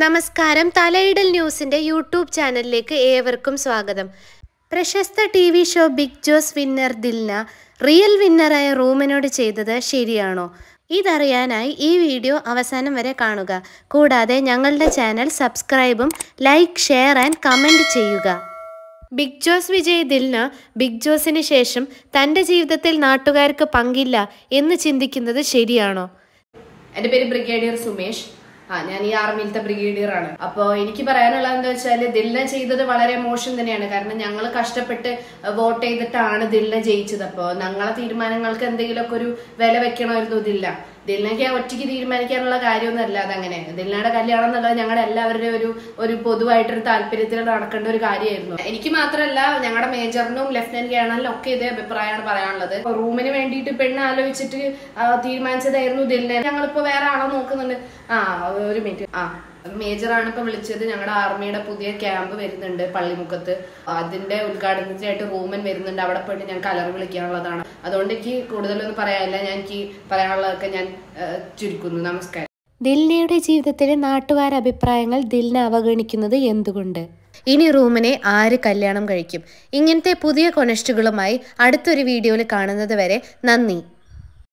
നമസ്കാരം തലയിടൽ ന്യൂസിന്റെ യൂട്യൂബ് ചാനലിലേക്ക് ഏവർക്കും സ്വാഗതം. പ്രശസ്ത TV show Bigg Boss winner Dilna real വിന്നറായ റൂമനോട് ചെയ്തത് ശരിയാണോ? ഇതറിയാനായി ഈ വീഡിയോ അവസാനം വരെ കാണുക. കൂടാതെ ഞങ്ങളുടെ ചാനൽ സബ്സ്ക്രൈബും ലൈക്ക്, ഷെയർ ആൻഡ് കമൻറ്റ് ചെയ്യുക. ബിഗ് ജോസ് വിജയ് ദിൽന ബിഗ് ജോസിന് ശേഷം തൻ്റെ ജീവിതത്തിൽ നാട്ടുകാർക്ക് പങ്കില്ല എന്ന് ചിന്തിക്കുന്നത് ശരിയാണോ? എൻ്റെ പേര് ബ്രിഗേഡിയർ സുമേഷ്. ഞാൻ ഈ ആർമിയിലത്തെ ബ്രിഗേഡിയർ ആണ്. അപ്പോൾ എനിക്ക് പറയാനുള്ളത് എന്താ വെച്ചാൽ, ദിൽന ചെയ്തത് വളരെ മോശം തന്നെയാണ്. കാരണം ഞങ്ങൾ കഷ്ടപ്പെട്ട് വോട്ട് ചെയ്തിട്ടാണ് ദിൽന ജയിച്ചത്. അപ്പോൾ ഞങ്ങളെ തീരുമാനങ്ങൾക്ക് എന്തെങ്കിലുമൊക്കെ ഒരു വില വെക്കണമായിരുന്നു. ദിൽനയ്ക്ക് ഒറ്റയ്ക്ക് തീരുമാനിക്കാനുള്ള കാര്യമൊന്നുമല്ല അതങ്ങനെ. ദിൽനയുടെ കല്യാണം എന്നുള്ളത് ഞങ്ങളുടെ എല്ലാവരുടെയും ഒരു പൊതുവായിട്ടൊരു താല്പര്യത്തിൽ നടക്കേണ്ട ഒരു കാര്യമായിരുന്നു. എനിക്ക് മാത്രമല്ല, ഞങ്ങളുടെ മേജറിനും ലഫ്റ്റനന്റ് കേണലിനും ഒക്കെ ഇതേ അഭിപ്രായമാണ് പറയാനുള്ളത്. റൂമിന് വേണ്ടിയിട്ട് പെണ്ണ് ആലോചിച്ചിട്ട് തീരുമാനിച്ചതായിരുന്നു ദിൽന. ഞങ്ങളിപ്പോ വേറെ ആളെ നോക്കുന്നുണ്ട്. ഒരു മിനിറ്റ്. മേജറാണ് ഇപ്പൊ വിളിച്ചത്. ഞങ്ങളുടെ ആർമിയുടെ പുതിയ ക്യാമ്പ് വരുന്നുണ്ട് പള്ളിമുക്കത്ത്. അതിന്റെ ഉദ്ഘാടനത്തിനായിട്ട് റൂമൻ വരുന്നുണ്ട്. അവിടെ പോയിട്ട് ഞാൻ കലറി വിളിക്കാനുള്ളതാണ്. അതുകൊണ്ട് എനിക്ക് കൂടുതലൊന്നും പറയാനില്ല. എനിക്ക് പറയാനുള്ളതൊക്കെ ഞാൻ ചുരുക്കുന്നു. നമസ്കാരം. ദിൽനയുടെ ജീവിതത്തിലെ നാട്ടുകാരുടെ അഭിപ്രായങ്ങൾ ദിൽന അവഗണിക്കുന്നത് എന്തുകൊണ്ട്? ഇനി റൂമിനെ ആര് കല്യാണം കഴിക്കും? ഇങ്ങനത്തെ പുതിയ കൊനഷ്ടുകളുമായി അടുത്തൊരു വീഡിയോയിൽ കാണുന്നത് വരെ നന്ദി.